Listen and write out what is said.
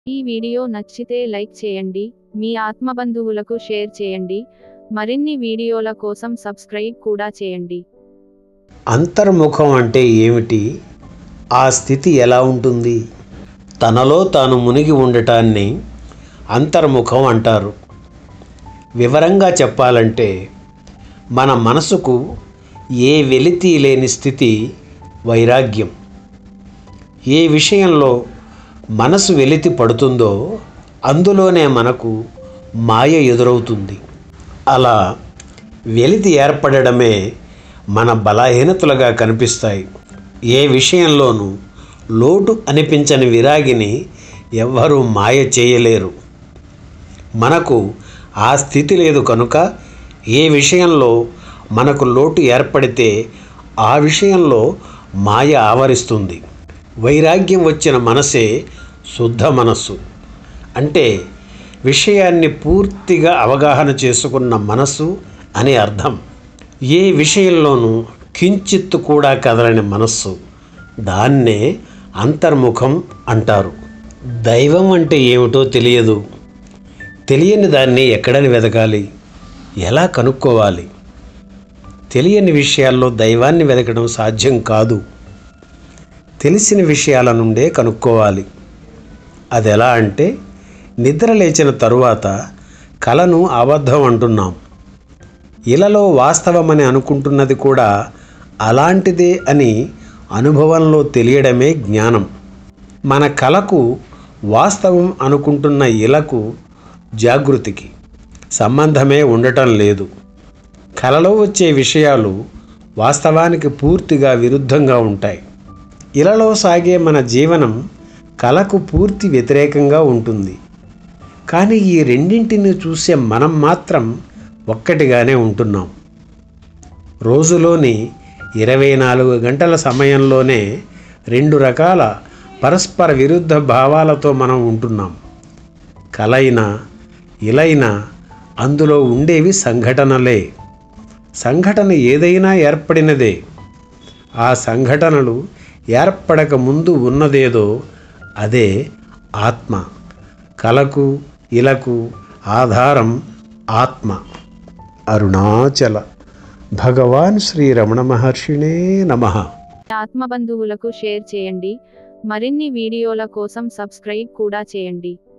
ఈ వీడియో నచ్చితే లైక్ చేయండి, మీ ఆత్మబంధువులకు షేర్ చేయండి. మరిన్ని వీడియోల కోసం సబ్స్క్రైబ్ కూడా చేయండి. అంతర్ముఖం అంటే ఏమిటి? ఆ స్థితి ఎలా ఉంటుంది? తనలో తాను మునిగి ఉండటాన్ని అంతర్ముఖం అంటారు. వివరంగా చెప్పాలంటే మన మనసుకు ఏ వెలితి లేని స్థితి వైరాగ్యం. ఏ విషయంలో మనసు వెలితి పడుతుందో అందులోనే మనకు మాయ ఎదురవుతుంది. అలా వెలితి ఏర్పడడమే మన బలహీనతలుగా కనిపిస్తాయి. ఏ విషయంలోనూ లోటు అనిపించని విరాగిని ఎవ్వరూ మాయ చేయలేరు. మనకు ఆ స్థితి లేదు కనుక ఏ విషయంలో మనకు లోటు ఏర్పడితే ఆ విషయంలో మాయ ఆవరిస్తుంది. వైరాగ్యం వచ్చిన మనసే శుద్ధ మనస్సు. అంటే విషయాన్ని పూర్తిగా అవగాహన చేసుకున్న మనసు అని అర్థం. ఏ విషయంలోనూ కించిత్తు కూడా కదలని మనస్సు, దాన్నే అంతర్ముఖం అంటారు. దైవం అంటే ఏమిటో తెలియదు. తెలియని దాన్ని ఎక్కడని వెతకాలి? ఎలా కనుక్కోవాలి? తెలియని విషయాల్లో దైవాన్ని వెతకడం సాధ్యం కాదు. తెలిసిన విషయాల నుండే కనుక్కోవాలి. అది ఎలా అంటే, నిద్ర లేచిన తరువాత కలను అబద్ధం అంటున్నాం. ఇలలో వాస్తవమని అనుకుంటున్నది కూడా అలాంటిదే అని అనుభవంలో తెలియడమే జ్ఞానం. మన కలకు వాస్తవం అనుకుంటున్న ఇలకు జాగృతికి సంబంధమే ఉండటం లేదు. కలలో వచ్చే విషయాలు వాస్తవానికి పూర్తిగా విరుద్ధంగా ఉంటాయి. ఇలలో సాగే మన జీవనం కలకు పూర్తి వ్యతిరేకంగా ఉంటుంది. కానీ ఈ రెండింటిని చూసే మనం మాత్రం ఒక్కటిగానే ఉంటున్నాం. రోజులోని 24 గంటల సమయంలోనే 2 రకాల పరస్పర విరుద్ధ భావాలతో మనం ఉంటున్నాం. కలైనా ఇలైనా అందులో ఉండేవి సంఘటనలే. సంఘటన ఏదైనా ఏర్పడినదే. ఆ సంఘటనలు ఏర్పడక ముందు ఉన్నదేదో అదే ఆత్మ. కలకు ఇలకు ఆధారం ఆత్మ. అరుణాచల భగవాన్ శ్రీ రమణ మహర్షినే నమః. ఆత్మబంధువులకు షేర్ చేయండి. మరిన్ని వీడియోల కోసం సబ్స్క్రైబ్ కూడా చేయండి.